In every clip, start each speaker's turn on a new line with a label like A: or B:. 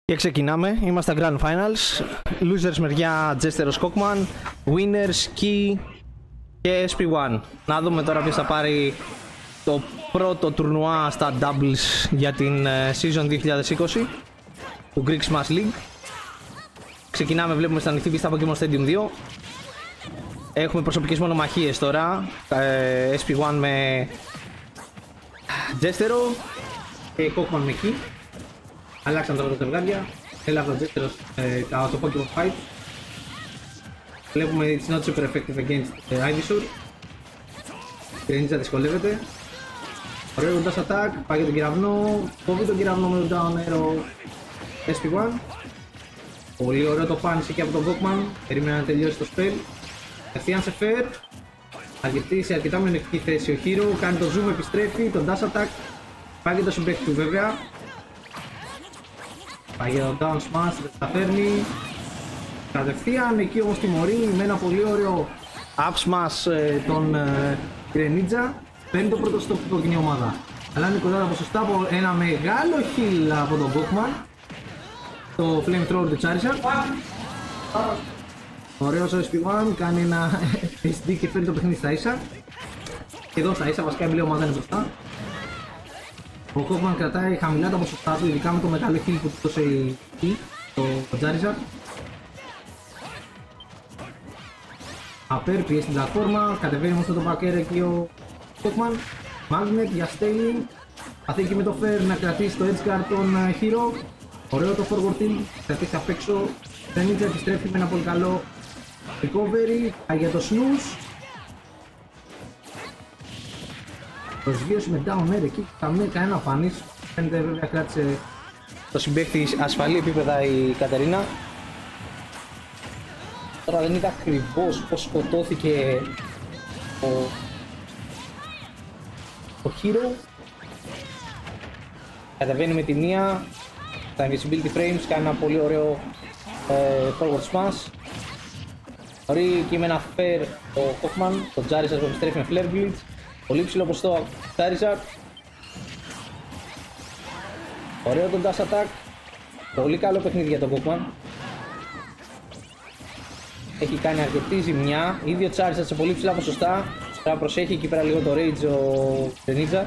A: Και ξεκινάμε, είμαστε Grand Finals. Losers μεριά Jester Cockman, Winners, Key και SP1. Να δούμε τώρα ποιος θα πάρει το πρώτο τουρνουά στα Doubles για την Season 2020 του Greek Smash League. Ξεκινάμε, βλέπουμε στην ανοιχτή πίστα Pokemon Stadium 2. Έχουμε προσωπικές μονομαχίες τώρα, SP1 με Jester και Cockman με Key. Αλλάξαν τώρα τα ζευγάρια. Έλαβε ο Jester το Pokemon Fight. Βλέπουμε it's not super effective against Ivysaur. Η Greninja δυσκολεύεται. Ωραίο dash attack, πάει για τον κεραυνό. Κόβει τον κεραυνό με τον down arrow SP1. Πολύ ωραίο το punch εκεί από τον Cockman. Περίμενε να τελειώσει το spell. Ευθείαν σε fair. Αρκετή σε αρκετά μειονεκτική θέση ο Hero. Κάνει το zoom, επιστρέφει, τον dash attack. Πάει για το συμπαίχτη του βέβαια. Πάει για το down smash, δεν τα φέρνει. Κατευθείαν εκεί όμως τιμωρεί με ένα πολύ ωραίο up smash τον Greninja. Παίρνει το πρώτο stop του κοινή ομάδα. Αλλά είναι κοντά τα ποσοστά από ένα μεγάλο heal από τον Cockman. Το flamethrower του Charizard. Ωραίος ο SP1, κάνει ένα SD και φέρνει το παιχνίδι στα ίσα. Και εδώ στα ίσα, βασικά η μπλε ομάδα είναι μπροστά. Ο Cockman κρατάει χαμηλά τα ποσοστά του, ειδικά με το μεγάλο heal που του δώσε το Charizard. Απέρπιε στην πλατφόρμα, κατεβαίνει όμως το back air εκεί ο Cockman. Magnet για scaling. Αθήκη με το fair να κρατήσει το edge guard τον Hero. Ωραίο το forward tilt, κρατήσει απ' έξω. Greninja επιστρέφει με ένα πολύ καλό recovery. Πάει για το snooze. Προσγείωση με down air εκεί, κανένα πάνης. Φαίνεται βέβαια κράτησε το συμπαίχτη ασφαλή επίπεδα η Κατερίνα. Τώρα δεν είδα ακριβώς πως σκοτώθηκε ο Hero. Κατεβαίνει με τη μία, τα invisibility frames, κάνει ένα πολύ ωραίο forward smash. Μπορεί εκεί με ένα fair το Cockman, το Charizard που επιστρέφει με flare blitz. Πολύ ψηλό ποσοστό Charizard. Ωραίο το dash attack. Πολύ καλό παιχνίδι για τον Cockman. Έχει κάνει αρκετή ζημιά. Ήδη ο Charizard σε πολύ ψηλά ποσοστά. Τώρα προσέχει εκεί πέρα λίγο το rage ο Greninja.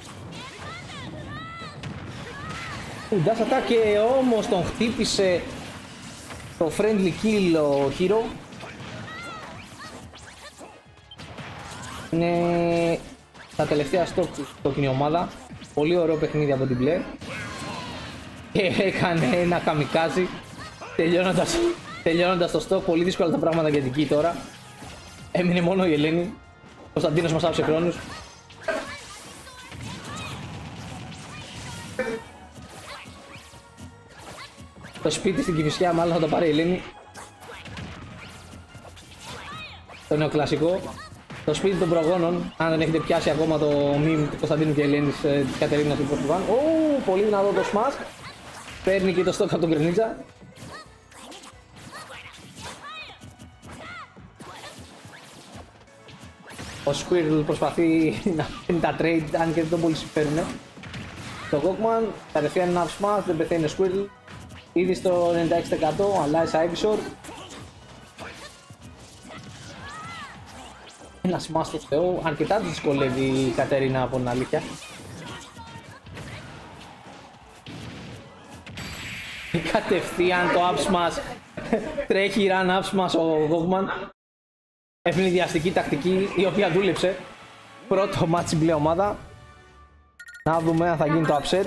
A: Dash attack και όμως τον χτύπησε το friendly kill ο Hero. Είναι τα τελευταία stock του στο κοινή ομάδα. Πολύ ωραίο παιχνίδι από την μπλε. Και έκανε ένα καμικάζι τελειώνοντας το stock. Πολύ δύσκολα τα πράγματα για την Key τώρα. Έμεινε μόνο η Ελένη. Ο Κωνσταντίνος μας άφησε χρόνους. Το σπίτι στην Κηφισιά μάλλον θα το πάρει η Ελένη. Το νεοκλασικό. Το σπίτι των προγόνων, αν δεν έχετε πιάσει ακόμα το meme του Κωνσταντίνου και Ελένης της Κατερίνας του Πορτουβάν. Πολύ δυνατό το smash. Παίρνει και το stock από τον Greninja. Ο Squirtle προσπαθεί να παίρνει τα trade, αν και δεν τον πολύ συμφέρουν. Το Cockman κατευθείαν ένα up smash, δεν πεθαίνει ο Squirtle. Ήδη στο 96% αλλάζει Ivysaur. Ένα smash στο Θεό, αρκετά της δυσκολεύει η Κατερίνα από την αλήθεια. Κατευθείαν το up smash, τρέχει run up smash ο Cockman. Ευνηδιαστική τακτική η οποία δούλεψε. Πρώτο match μπλε ομάδα. Να δούμε αν θα γίνει το upset.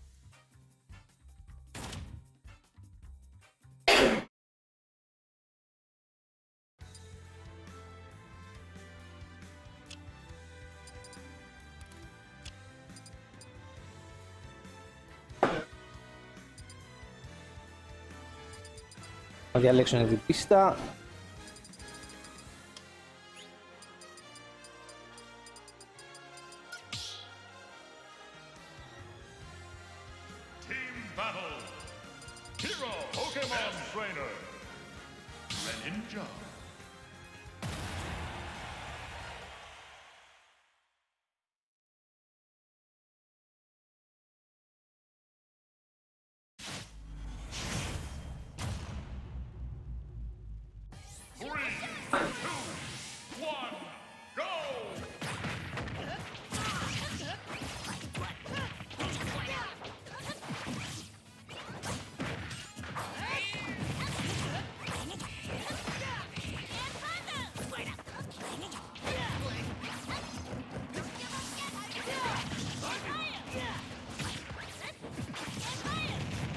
A: Θα διαλέξουν την πίστα.
B: Hero Pokemon Trainer Greninja.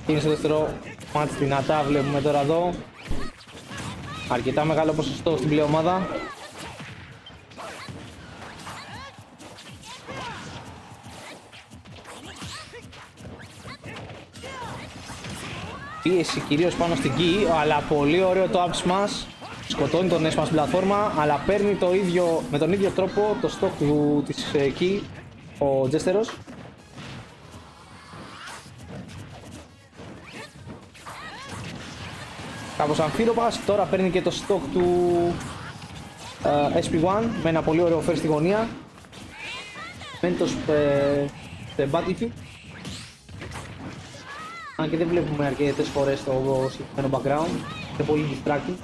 A: Είναι στο δεύτερο μάτς δυνατά, βλέπουμε τώρα εδώ. Αρκετά μεγάλο ποσοστό στην πλειομάδα. Πίεση κυρίως πάνω στην key, αλλά πολύ ωραίο το up smash. Σκοτώνει τον S-smash πλατφόρμα, αλλά παίρνει το ίδιο, με τον ίδιο τρόπο το stock της key ο Τζέστερος. Κάπως αμφίροπας, τώρα παίρνει και το stock του SP1 με ένα πολύ ωραίο φέρ στη γωνία. Μένει το Battlefield. Αν και δεν βλέπουμε αρκετές φορές το συγκεκριμένο background, είναι πολύ distracting.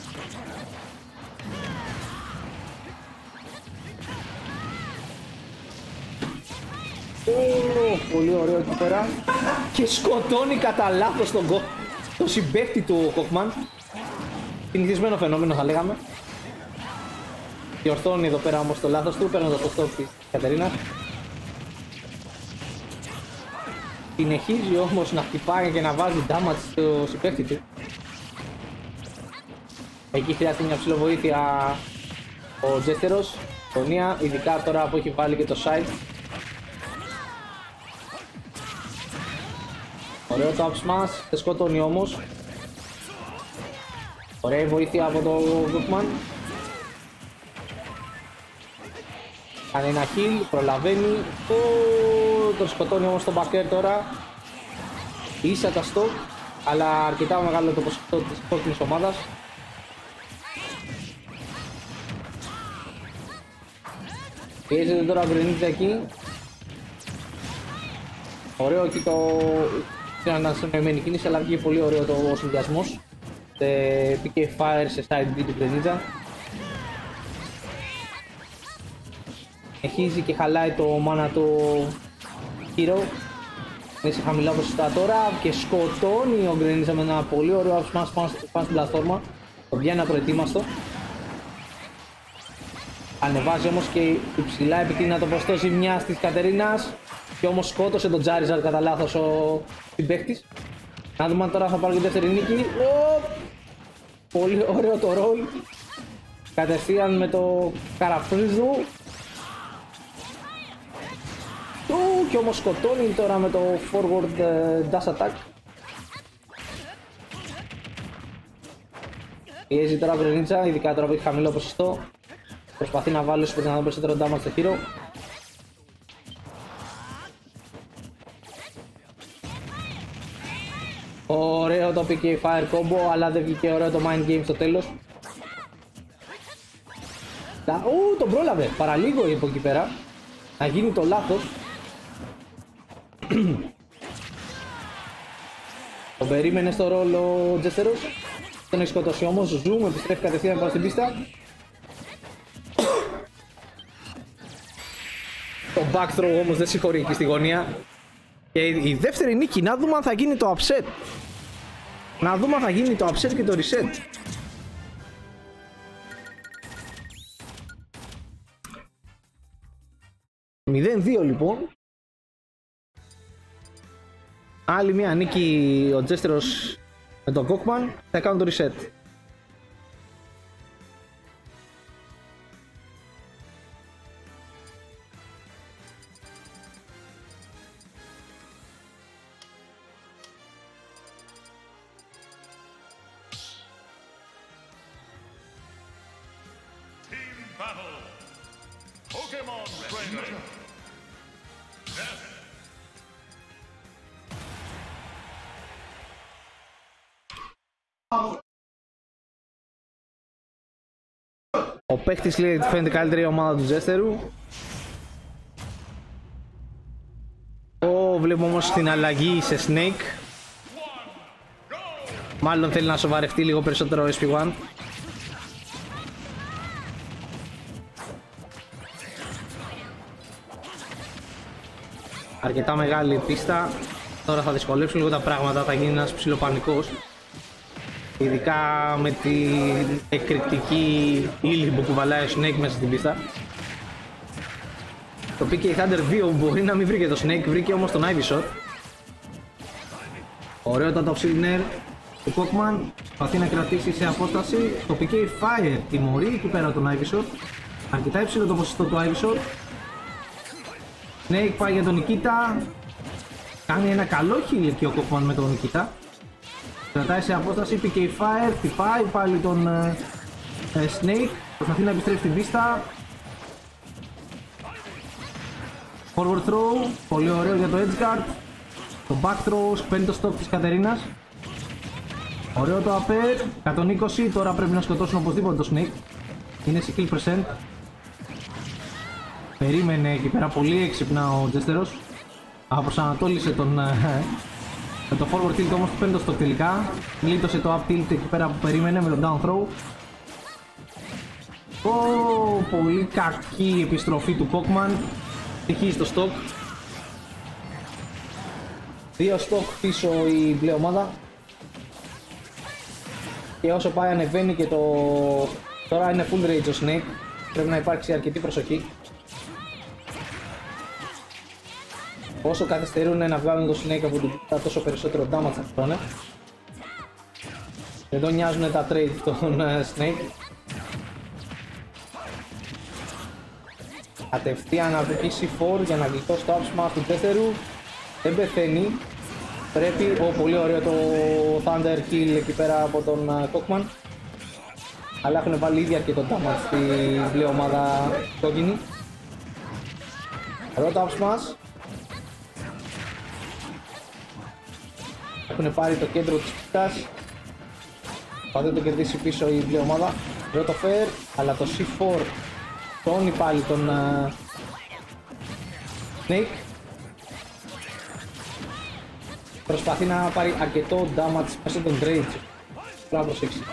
A: Πολύ ωραίο εκεί πέρα. Και σκοτώνει κατά λάθος τον συμπαίκτη του Cockman. Συνηθισμένο φαινόμενο θα λέγαμε. Διορθώνει εδώ πέρα όμως το λάθος του, παίρνοντας το stop της Κατερίνας. Συνεχίζει όμως να χτυπάει και να βάζει damage στο συμπαίκτη του. Εκεί χρειάζεται μια ψηλοβοήθεια ο Τζέστερος, γωνία, ειδικά τώρα που έχει βάλει και το side. Ωραίο το up smash, δεν σκοτώνει όμως. Ωραία βοήθεια από το Cockman. Κάνει ένα heal, προλαβαίνει. Τον σκοτώνει όμως το backer τώρα. Ίσα τα stock, αλλά αρκετά μεγάλο το ποσοστό της κόκκινης ομάδας. Πιέζεται τώρα ο Γκρενίτσα εκεί. Ωραίο εκεί το... Είναι ανασυννοημένη κίνηση, αλλά βγήκε πολύ ωραίο το συνδυασμός. PK Fire σε side B του Γκρενίτσα. Συνεχίζει και χαλάει το mana του Hero. Είναι σε χαμηλά ποσοστά τώρα και σκοτώνει ο Γκρενίτσα με ένα πολύ ωραίο up smash πάνω στην πλατφόρμα. Το βγαίνει απροετοίμαστο. Ανεβάζει όμως και υψηλά επικίνδυνα το ποσοστό ζημιάς της Κατερίνας. Και όμως σκότωσε τον Charizard κατά λάθος ο συμπαίκτης. Να δούμε αν τώρα θα πάρει τη δεύτερη νίκη. Πολύ ωραίο το roll. Κατευθείαν με το καραφρίζου. Και όμως σκοτώνει τώρα με το forward dash attack. Πιέζει τώρα Γκρενίτσα, ειδικά τώρα που έχει χαμηλό ποσοστό. Προσπαθεί να βάλει όσο δυνατόν περισσότερο damage στο hero. Ωραίο το PK Fire combo, αλλά δεν βγήκε ωραίο το mind game στο τέλος. Τον πρόλαβε παραλίγο από εκεί πέρα να γίνει το λάθος. Τον περίμενε στο ρόλο ο Τζέστερος. Τον έχει σκοτώσει όμως. Zoom, επιστρέφει κατευθείαν πάνω στην πίστα. Το back throw όμως δεν συγχωρεί εκεί στη γωνία. Και η δεύτερη νίκη, να δούμε αν θα γίνει το upset. Να δούμε αν θα γίνει το upset και το reset. (0-2) λοιπόν. Άλλη μια νίκη ο Τζέστερος με τον Cockman. Θα κάνουν το reset.
B: Battle. Pokemon Trainer. Death.
A: Ο παίκτης λέει ότι φαίνεται καλύτερη η ομάδα του Τζέστερου. Βλέπουμε όμως την αλλαγή σε Snake. Μάλλον θέλει να σοβαρευτεί λίγο περισσότερο ο SP1. Αρκετά μεγάλη πίστα. Τώρα θα δυσκολέψουν λίγο τα πράγματα, θα γίνει ένας ψιλοπανικός. Ειδικά με την εκρηκτική ύλη που κουβαλάει ο Snake μέσα στην πίστα. Το PK Thunder 2 μπορεί να μην βρήκε το Snake, βρήκε όμως τον Ivyshot. Ωραίο το Top του Cockman. Προσπαθεί να κρατήσει σε απόσταση. Το PK Fire τιμωρεί εκεί πέρα τον Ivysaur. Αρκετά υψηλό το ποσοστό του Ivysaur. Snake πάει για τον Νικίτα. Κάνει ένα καλό heal εκεί ο Cockman με τον Νικίτα. Κρατάει σε απόσταση. PK Fire. Χτυπάει πάλι τον Snake. Προσπαθεί να επιστρέψει στην πίστα. Forward throw. Πολύ ωραίο για το edge guard. Το back throw παίρνει το stock της Κατερίνας. Ωραίο το upper. 120. Τώρα πρέπει να σκοτώσουν οπωσδήποτε το Snake. Είναι σε kill percent. Περίμενε εκεί πέρα πολύ έξυπνα ο Jesterος. Προσανατόλισε τον με το forward tilt, όμως του παίρνει το stock τελικά. Λίτωσε το up tilt εκεί πέρα που περίμενε με το down throw. Πολύ κακή επιστροφή του Cockman. Τυχίζει το stock. 2 stock πίσω η μπλε ομάδα. Και όσο πάει ανεβαίνει και το... Τώρα είναι full rage ο Snake. Πρέπει να υπάρξει αρκετή προσοχή. Όσο καθυστερούν να βγάλουν το Snake από την πίτα, τόσο περισσότερο damage θα φτώνε. Εδώ νοιάζουν τα trade των Snake. Κατευθείαν από εκεί C4 για να γλιτώσει το up smash του Jesterου. Δεν πεθαίνει. Πρέπει, πολύ ωραίο το Thunder Kill εκεί πέρα από τον Cockman. Αλλά έχουν βάλει ήδη αρκετό damage στη μπλε ομάδα κόκκινη. Ωραίο το up smash. Έχουν πάρει το κέντρο της πίστας. Θα δεν το κερδίσει πίσω η μπλε ομάδα. Ωραίο το fair, αλλά το C4 τόνει πάλι τον Snake. Προσπαθεί να πάρει αρκετό damage μέσα στον Rage. Πρέπει να προσέξει.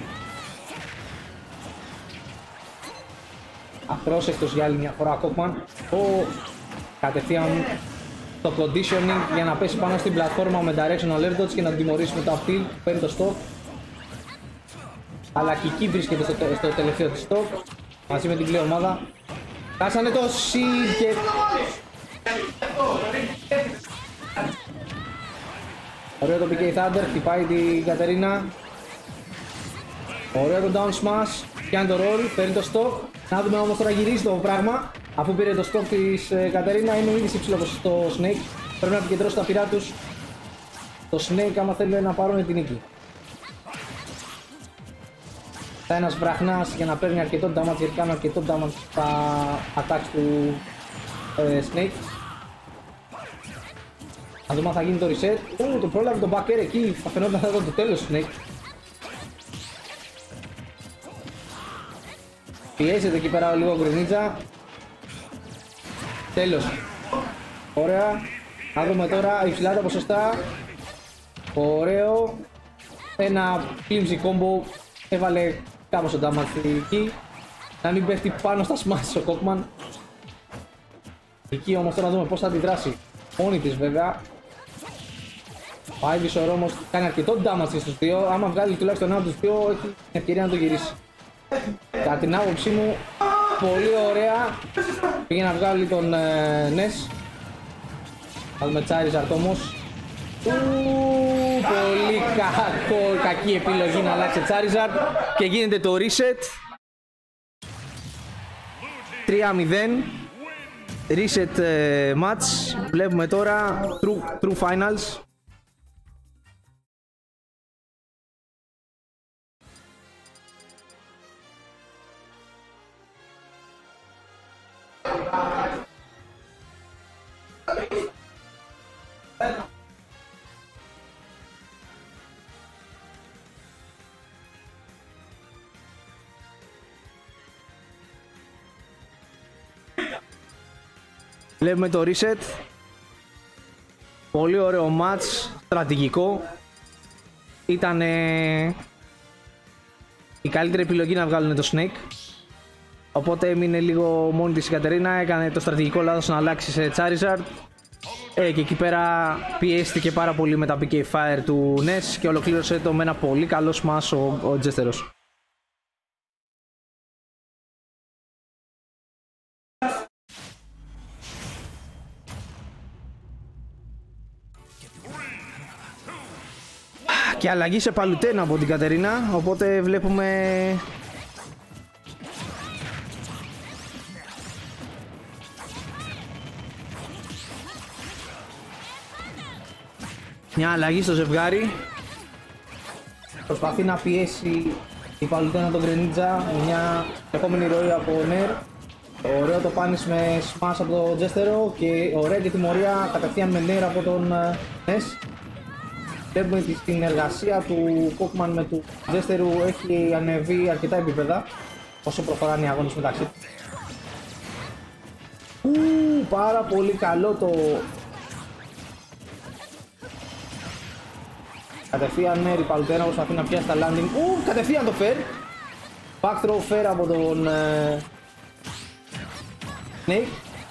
A: Απρόσεκτος για άλλη μια φορά Cockman. Κατευθείαν το conditioning για να πέσει πάνω στην πλατφόρμα με directional air dodge και να τιμωρήσει με το up tilt. Παίρνει το stock. Αλλά και εκεί βρίσκεται στο τελευταίο της stock. Μαζί με την μπλε ομάδα. Κάσανε το shield και... Ωραίο το PK Thunder, χτυπάει την Κατερίνα. Ωραίο το down smash, πιάνει το roll, παίρνει το stock. Να δούμε όμως τώρα γυρίζει το πράγμα. Αφού πήρε το stock της Κατερίνα, είναι ήδη σε υψηλό ποσοστό Snake. Πρέπει να επικεντρώσει τα πυρά τους. Το Snake άμα θέλει να πάρουν την νίκη. Θα ένας βραχνάς για να παίρνει αρκετό damage, γιατί κάνουν αρκετό damage στα attacks του Snake. Να δούμε αν θα γίνει το reset. Το πρόλαβε το back air εκεί, θα φαινόταν θα ήταν το τέλος του Snake. Πιέζεται εκεί πέρα λίγο ο Γκρινίτσα. Τέλος. Ωραία. Να δούμε τώρα υψηλά τα ποσοστά. Ωραίο. Ένα flimsy combo. Έβαλε κάπως το damage εκεί. Να μην πέφτει πάνω στα smash ο Cockman. Εκεί όμως τώρα να δούμε πώς θα αντιδράσει. Μόνη της βέβαια. Ο Ivysaur όμως κάνει αρκετό damage στους δύο. Άμα βγάλει τουλάχιστον ένα από τους δύο, έχει την ευκαιρία να το γυρίσει. Κατά την άποψή μου, πολύ ωραία. Πήγε να βγάλει τον Ness. Θα δούμε Charizard όμως. Πολύ κακή επιλογή να αλλάξει Charizard. Και γίνεται το reset. 3-0. Reset match. Βλέπουμε τώρα True Finals. Βλέπουμε το reset. Πολύ ωραίο match, στρατηγικό. Ήταν η καλύτερη επιλογή να βγάλουν το Snake. Οπότε έμεινε λίγο μόνη της η Κατερίνα, έκανε το στρατηγικό λάθος να αλλάξει σε Charizard. Και εκεί πέρα πιέστηκε πάρα πολύ με τα PK Fire του Ness και ολοκλήρωσε το με ένα πολύ καλό smash ο Jesterος. Και αλλαγή σε Παλουτένα από την Κατερίνα, οπότε βλέπουμε μια αλλαγή στο ζευγάρι. Προσπαθεί να πιέσει η Παλουτένα τον Γκρενίτζα, μια επόμενη ροή από Νερ. Ωραίο το πάνις με smash από το Τζέστερο και ωραία και τιμωρία κατευθείαν με Νερ από τον Νες. Βλέπουμε τη συνεργασία του Κόκμαν με του Τζέστερου έχει ανεβεί αρκετά επίπεδα όσο προχωράνε οι αγώνες μεταξύ. Πάρα πολύ καλό το... Κατευθείαν Νερ, η Παλουτένα προσπαθεί να πιάσει τα landing. Κατευθείαν το fair. Back throw fair από τον Snake.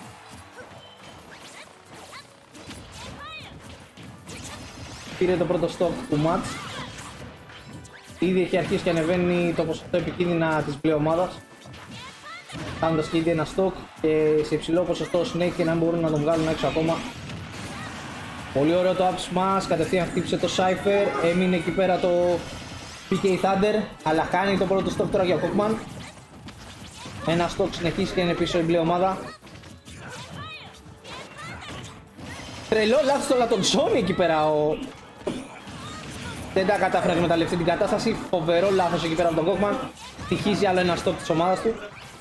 A: Πήρε το πρώτο stop του match. Ήδη έχει αρχίσει και ανεβαίνει το ποσοστό επικίνδυνα της μπλε ομάδας, κάνοντας και ήδη ένα stock και σε υψηλό ποσοστό Snake και να μπορούν να τον βγάλουν έξω ακόμα. Πολύ ωραίο το up smash, κατευθείαν χτύπησε το Cypher, έμεινε εκεί πέρα το PK Thunder, αλλά κάνει το πρώτο stock τώρα για ο Cockman. Ένα stock συνεχίζει και είναι πίσω η μπλε ομάδα. Τρελό λάθος τώρα τον Sony εκεί πέρα ο... Δεν τα κατάφερε να εκμεταλλευτεί την κατάσταση, φοβερό λάθος εκεί πέρα από τον Cockman. Τυχίζει άλλο ένα stock της ομάδας του.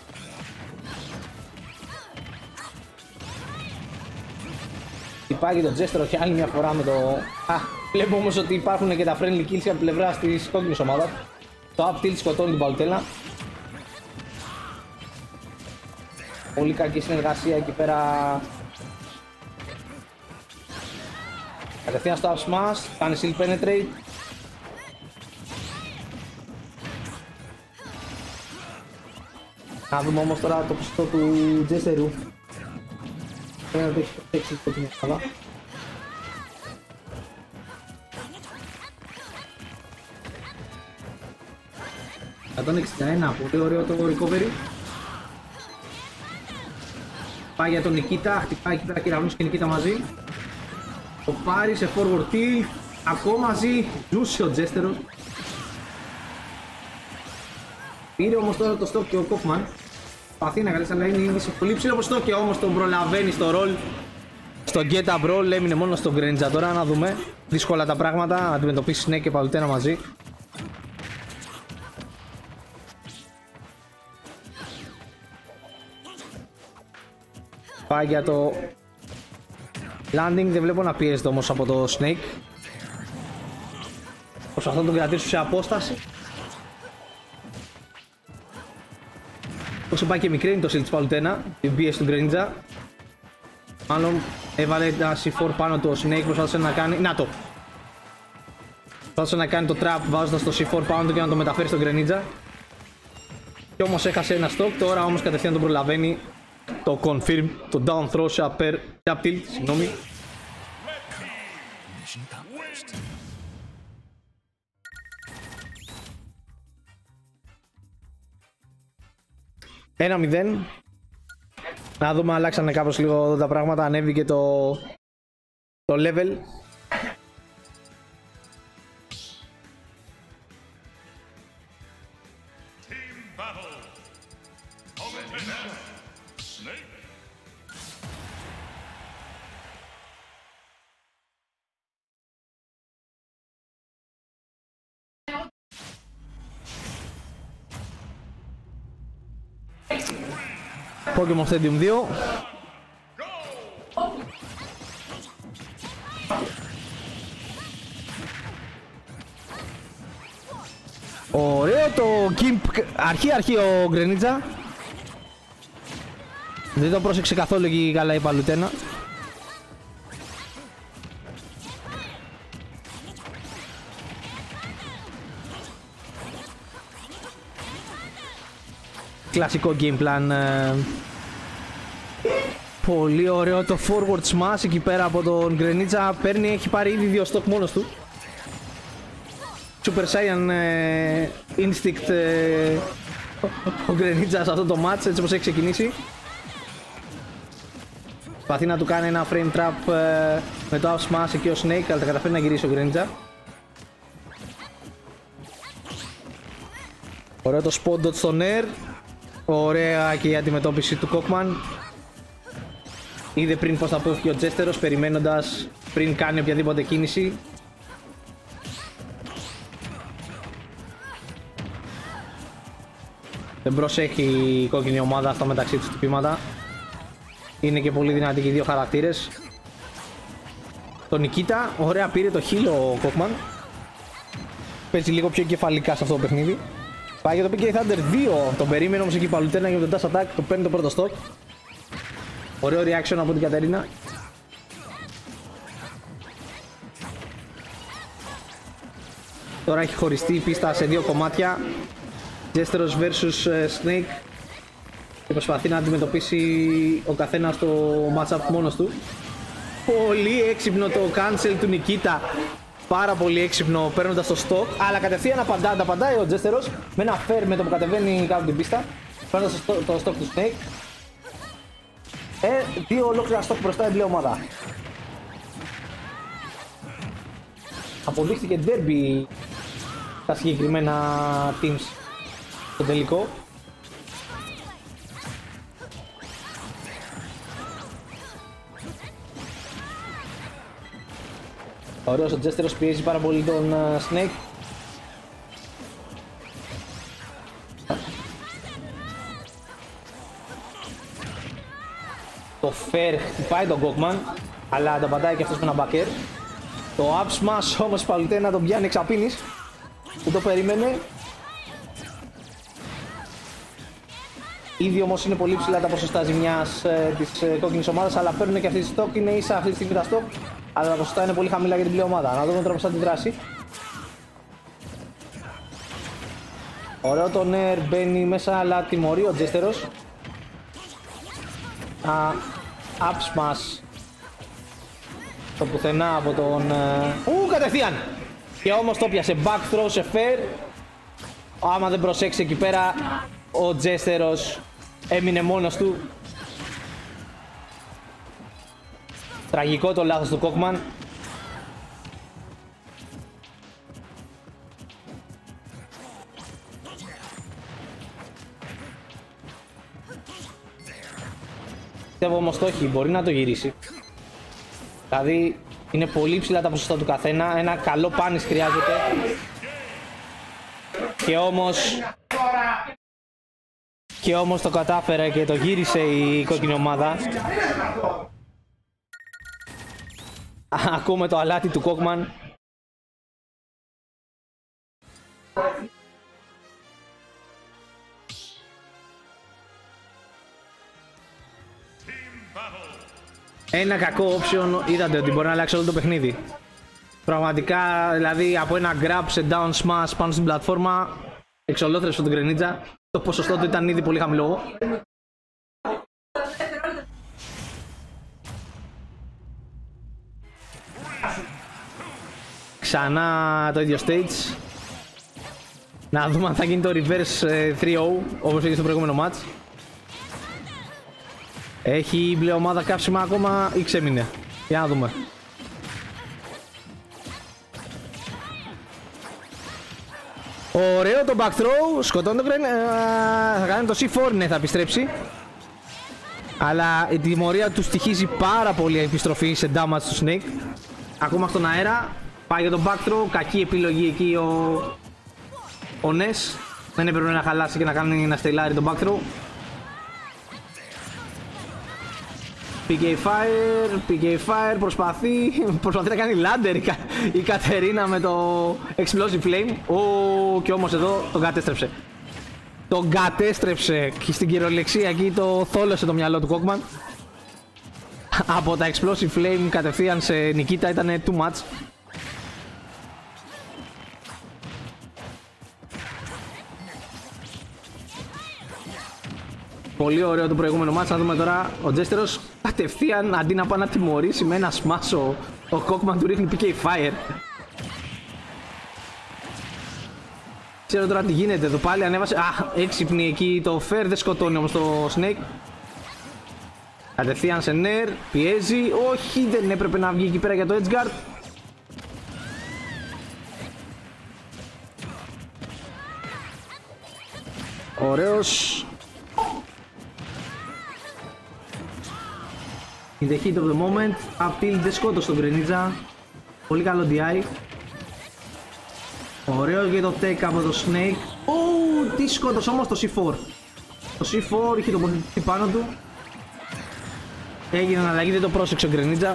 A: Υπάρχει το Τζέστερο και άλλη μια φορά με το... Βλέπουμε όμως ότι υπάρχουν και τα friendly kills από πλευράς της κόκκινης ομάδας. Το up tilt σκοτώνει την Παλουτένα. Πολύ κακή συνεργασία εκεί πέρα. Κατευθείαν στο up smash, κάνει shield penetrate. Να δούμε όμως τώρα το ποσοστό του Τζέστερου. Πρέπει να το έχει προσέξει το την Ελλάδα. $161, πολύ ωραίο το recovery. Πάει για τον Νικίτα, χτυπάει εκεί πέρα Κυραυνούς και Νικίτα μαζί. Το πάρει σε forward tilt, ακόμα μαζί, ζούσε ο Τζέστερος. Πήρε όμως τώρα το stock και ο Cockman. Προσπαθεί να καλέσει, αλλά είναι σε πολύ ψηλό ποσοστό και όμως τον προλαβαίνει στο roll. Στο get up roll, έμεινε μόνο στον Greninja τώρα, να δούμε. Δύσκολα τα πράγματα, αντιμετωπίσει Snake και Παλουτένα μαζί. Πάει για το landing, δεν βλέπω να πιέζεται όμως από το Snake. Προσπαθώ να τον κρατήσω σε απόσταση. Όσο πάει και μικραίνει το shield της Παλουτένα, την πίεση του Greninja. Μάλλον έβαλε ένα C4 πάνω του ο Snake, προσπάθησε να κάνει... Να το! Προσπάθησε να κάνει το trap βάζοντας το C4 πάνω του και να το μεταφέρει στον Greninja. Και όμως έχασε ένα stock, τώρα όμως κατευθείαν τον προλαβαίνει το confirm, το down throw σε up tilt, συγγνώμη. Ένα 0. Να δούμε, αλλάξανε κάπως λίγο τα πράγματα, ανέβηκε το level. Pokemon Stadium 2. Ωραίο το Gimp, αρχή ο Greninja. Δεν το πρόσεξε καθόλου εκεί καλά η Παλουτένα. Κλασικό game plan. Πολύ ωραίο το forward smash εκεί πέρα από τον Greninja. Παίρνει, έχει πάρει ήδη 2 stock μόνος του. Super Saiyan Instinct ο Greninja σε αυτό το match, έτσι όπως έχει ξεκινήσει. Προσπαθεί να του κάνει ένα frame trap με το up smash εκεί ο Snake, αλλά τα καταφέρει να γυρίσει ο Greninja. Ωραίο το spot dodge στον air. Ωραία και η αντιμετώπιση του Cockman. Είδε πριν πως θα απόφυγε ο Τζέστερος, περιμένοντας πριν κάνει οποιαδήποτε κίνηση. Δεν προσέχει η κόκκινη ομάδα στα μεταξύ τους χτυπήματα. Είναι και πολύ δυνατοί και οι δύο χαρακτήρες. Το Νικίτα, ωραία, πήρε το heal ο Cockman. Παίζει λίγο πιο εγκεφαλικά σε αυτό το παιχνίδι. Πάει για το PK Thunder 2. Τον περίμενε όμως εκεί Παλουτένα για το dash attack. Το παίρνει το πρώτο stock. Ωραίο reaction από την Κατερίνα. Τώρα έχει χωριστεί η πίστα σε δύο κομμάτια. Jesteros vs Snake. Και προσπαθεί να αντιμετωπίσει ο καθένας το matchup μόνος του. Πολύ έξυπνο το cancel του Νικίτα. Πάρα πολύ έξυπνο παίρνοντας το stock. Αλλά κατευθείαν απαντάει ο Jesteros με ένα fair με το που κατεβαίνει κάτω την πίστα. Παίρνοντας το stock του Snake. Δύο ολόκληρα stock μπροστά η μπλε ομάδα. Αποδείχθηκε derby τα συγκεκριμένα teams στο τελικό. Ωραίος ο Jesteros, πιέζει πάρα πολύ τον Snake. Το fair χτυπάει τον Cockman, αλλά τα πατάει και αυτός με ένα backer. Το up smash όμως Παλουτένα τον πιάνει εξαπίνης. Που το περίμενε. Ήδη όμως είναι πολύ ψηλά τα ποσοστά ζημιάς της κόκκινης ομάδας, αλλά παίρνουν και αυτή τη stock, είναι ίσα αυτή τη στιγμή τα stock, αλλά τα ποσοστά είναι πολύ χαμηλά για την μπλε ομάδα. Να δούμε τώρα πώς θα αντιδράσει. Ωραίο το Nair, μπαίνει μέσα, αλλά τιμωρεί ο Jesteros. Up smash το πουθενά από τον... κατευθείαν! Και όμως το πιάσε back throw σε fair. Άμα δεν προσέξει εκεί πέρα, ο Jesteros έμεινε μόνος του. Τραγικό το λάθος του Cockman. Πιστεύω όμως το έχει, μπορεί να το γυρίσει. Δηλαδή είναι πολύ ψηλά τα ποσοστά του καθένα, ένα καλό πάνις χρειάζεται. Και όμως το κατάφερε και το γύρισε η κόκκινη ομάδα. Ακούμε το αλάτι του Cockman. Ένα κακό option, είδατε ότι μπορεί να αλλάξει όλο το παιχνίδι. Πραγματικά, δηλαδή από ένα grab σε down smash πάνω στην πλατφόρμα, εξολόθρεψε τον Greninja. Το ποσοστό του ήταν ήδη πολύ χαμηλό. Ξανά το ίδιο stage. Να δούμε αν θα γίνει το reverse 3-0 όπως έγινε στο προηγούμενο match. Έχει η μπλε ομάδα κάψιμα ακόμα ή ξέμεινε? Για να δούμε. Ωραίο το back throw, σκοτώνει τον Greninja. Θα κάνει το C4, ναι, θα επιστρέψει. Αλλά η τιμωρία του στοιχίζει πάρα πολύ η επιστροφή σε damage του Snake. Ακόμα στον αέρα, πάει για το back throw, κακή επιλογή εκεί ο Ness. Δεν έπρεπε να χαλάσει και να κάνει ένα στελάρι το back throw. PK Fire, προσπαθεί να κάνει ladder η Κατερίνα με το Explosive Flame. Και όμως εδώ τον κατέστρεψε. Τον κατέστρεψε και στην κυριολεξία εκεί το θόλωσε το μυαλό του Cockman. Από τα Explosive Flame κατευθείαν σε Νικίτα ήταν too much. Πολύ ωραίο το προηγούμενο μάτς. Να δούμε τώρα ο Jesteros κατευθείαν αντί να πάει να τιμωρήσει με ένα σμάσο, ο Cockman του ρίχνει PK Fire. Ξέρω τώρα τι γίνεται εδώ, πάλι ανέβασε. Έξυπνη εκεί το fair, δεν σκοτώνει όμως το Snake. Κατευθείαν σε Nair, πιέζει. Όχι, δεν έπρεπε να βγει εκεί πέρα για το Edgeguard. Ωραίος. In the heat of the moment, up tilt δεν σκότωσε τον Greninja. Πολύ καλό DI. Ωραίο για το take από το Snake. Τι σκότωσε όμως το C4. Το C4 είχε τοποθετηθεί πάνω του. Έγινε αναλλαγή, δεν το πρόσεξε ο Greninja.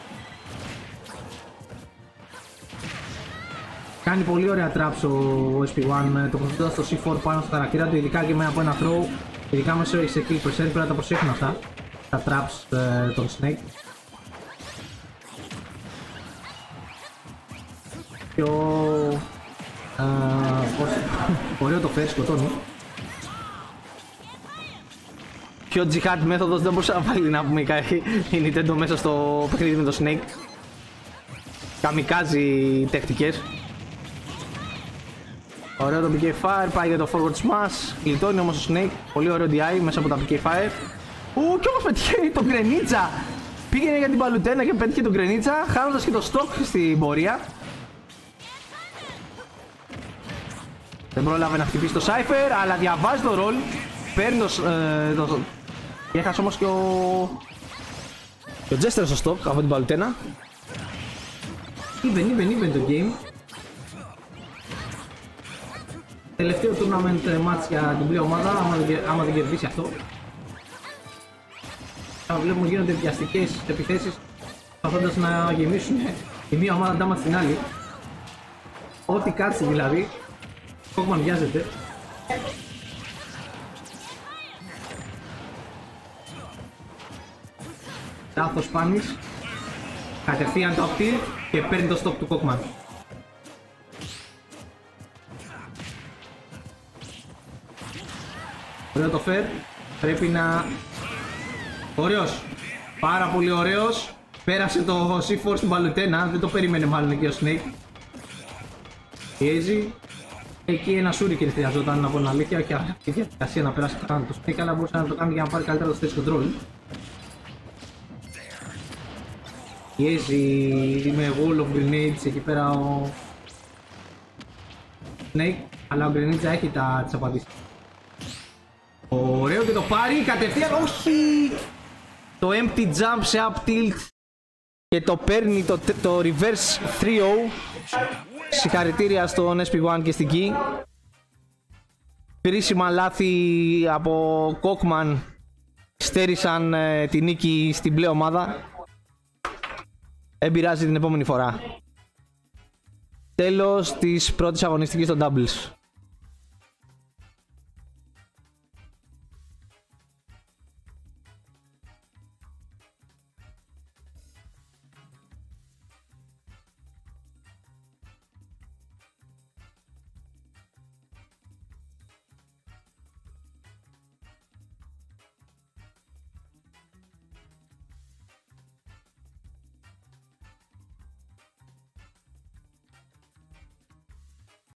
A: Κάνει πολύ ωραία traps ο SP1 τοποθετώντας το C4 πάνω στο χαρακτήρα του, ειδικά και με από ένα throw. Ειδικά μέσω έχει σε kill percent, πρέπει να τα προσέχουν αυτά. Τα traps των Snake. Πιο... ωραίο το fair, σκοτώνει. Πιο jihad μέθοδος δεν μπορούσα να βάλει, να πούμε, η Nintendo μέσα στο παιχνίδι με το Snake. Καμικάζει τεχνικές. Ωραίο το PK Fire, πάει για το forward smash. Γλιτώνει όμως ο Snake, πολύ ωραίο DI μέσα από τα PK Fire. Και όμως πέτυχε τον Greninja. Πήγαινε για την παλουτένα και πέτυχε τον Greninja, χάνοντας και το stock στην πορεία. Δεν πρόλαβε να χτυπήσει το Cypher, αλλά διαβάζει το roll. Παίρνει το... Και έχασε όμως και ο Jester στο stock από την παλουτένα. Even το game. Τελευταίο tournament match για την πλέον ομάδα, άμα δεν κερδίσει αυτό. Βλέπουμε γίνονται βιαστικές επιθέσεις, προσπαθώντας να γεμίσουν η μία ομάδα damage στην άλλη. Ό,τι κάτσει δηλαδή. Κόκμαν βιάζεται. Λάθος Πάνης. Κατευθείαν το up tilt και παίρνει το stop του Κόκμαν. Ωραίο το fair. Πρέπει να... Ωραίος. Πάρα πολύ ωραίος. Πέρασε το C4 στην παλουτένα. Δεν το περίμενε μάλλον και ο Snake. Πιέζει. Εκεί ένα Shuriken χρειαζόταν από την αλήθεια. Όχι αυτή η διαδικασία να περάσει το Snake, αλλά μπορούσε να το κάνει για να πάρει καλύτερα το stage control. Πιέζει με wall of grenades εκεί πέρα ο Snake. Αλλά ο Greninja έχει τις απαντήσεις. Ωραίο και το πάρει κατευθείαν, όχι! Το empty jump σε up tilt και το παίρνει το reverse 3-0. Συγχαρητήρια στον SP1 και στην Key. Κρίσιμα λάθη από Κόκμαν στέρισαν τη νίκη στην πλέον ομάδα. Δεν πειράζει την επόμενη φορά. Τέλος της πρώτης αγωνιστικής των Doubles.